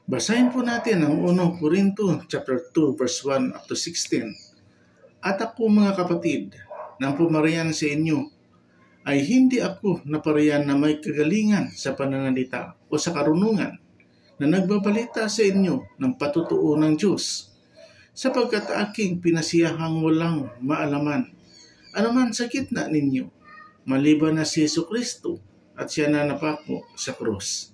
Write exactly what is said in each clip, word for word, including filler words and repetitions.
Basahin po natin ang unang Korinto chapter two verse one up to sixteen. At ako mga kapatid, nang pumarihan sa inyo, ay hindi ako naparihan na may kagalingan sa pananalita o sa karunungan na nagbabalita sa inyo ng patutuo ng Diyos, sapagkat aking pinasiyahang walang maalaman anuman sa gitna ninyo, maliban na si Jesucristo at siya na napako sa krus.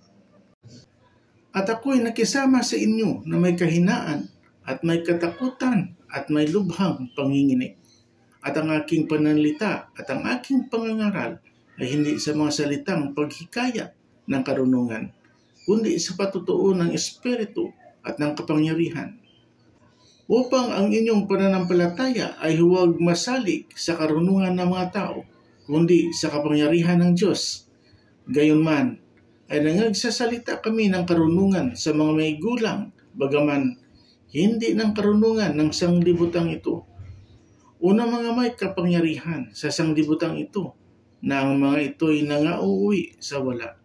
At ako'y nakisama sa inyo na may kahinaan at may katakutan at may lubhang panginginig. At ang aking pananalita at ang aking pangangaral ay hindi sa mga salitang paghikayat ng karunungan, kundi sa patutuo ng Espiritu at ng kapangyarihan. Upang ang inyong pananampalataya ay huwag masalig sa karunungan ng mga tao, kundi sa kapangyarihan ng Diyos. Gayunman, ay nangagsasalita kami ng karunungan sa mga may gulang, bagaman hindi ng karunungan ng sanglibutang ito. Una mga may kapangyarihan sa sanglibutang ito, na ang mga ito'y nangauuwi sa wala.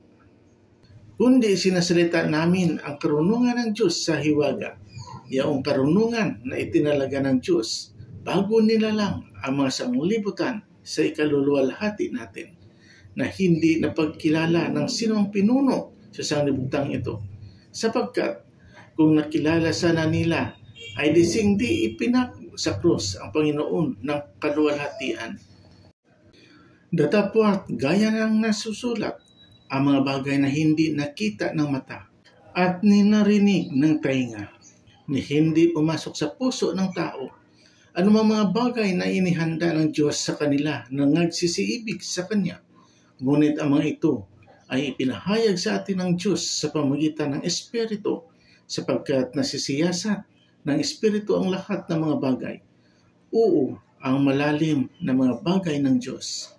Kundi sinasalita namin ang karunungan ng Diyos sa hiwaga, yaong karunungan na itinalaga ng Diyos bago nilalang ang mga sanglibutan sa ikaluluwalhati natin, na hindi napagkilala ng sinong pinuno sa sanglibutang ito, sapagkat kung nakilala sana nila ay dising di ipinako sa krus ang Panginoon ng kaluwalhatian. Datapwat gaya ng nasusulat, ang mga bagay na hindi nakita ng mata at ninarinig ng tainga, ni hindi pumasok sa puso ng tao, anumang mga bagay na inihanda ng Diyos sa kanila na nagsisiibig sa Kanya. Ngunit ang mga ito ay ipinahayag sa atin ng Diyos sa pamamagitan ng Espiritu, sapagkat nasisiyasat ng Espiritu ang lahat ng mga bagay. Oo, ang malalim na mga bagay ng Diyos.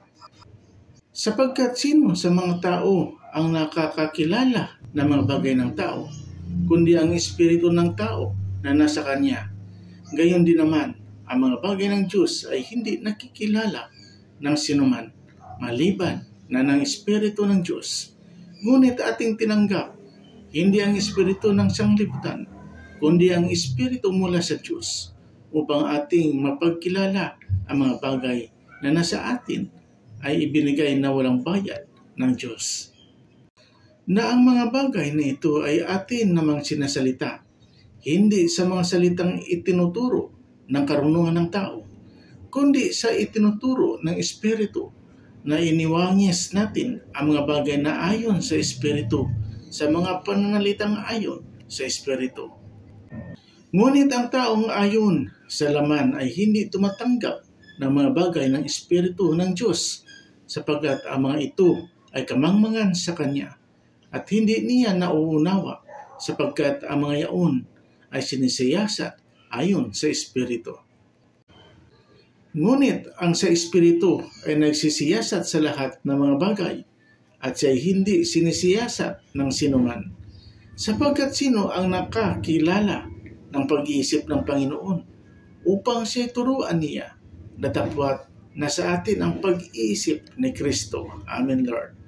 Sapagkat sino sa mga tao ang nakakakilala ng mga bagay ng tao, kundi ang Espiritu ng tao na nasa Kanya. Gayon din naman, ang mga bagay ng Diyos ay hindi nakikilala ng sinuman, maliban na ng Espiritu ng Diyos. Ngunit ating tinanggap, hindi ang Espiritu ng sanglibutan, kundi ang Espiritu mula sa Diyos, upang ating mapagkilala ang mga bagay na nasa atin ay ibinigay na walang bayad ng Diyos. Na ang mga bagay na ito ay atin namang sinasalita, hindi sa mga salitang itinuturo ng karunungan ng tao, kundi sa itinuturo ng Espiritu, na iniwangis natin ang mga bagay na ayon sa Espiritu sa mga pananalitang ayon sa Espiritu. Ngunit ang taong ayon sa laman ay hindi tumatanggap ng mga bagay ng Espiritu ng Diyos, sapagkat ang mga ito ay kamangmangan sa Kanya at hindi niya nauunawa, sapagkat ang mga yaon ay sinisiyasat ayon sa Espiritu. Ngunit ang sa Espiritu ay nagsisiyasat sa lahat ng mga bagay, at siya ay hindi sinisiyasat ng sinuman, sapagkat sino ang nakakilala ng pag-iisip ng Panginoon upang siya turuan niya, datapwat na sa atin ang pag-iisip ni Kristo. Amen, Lord.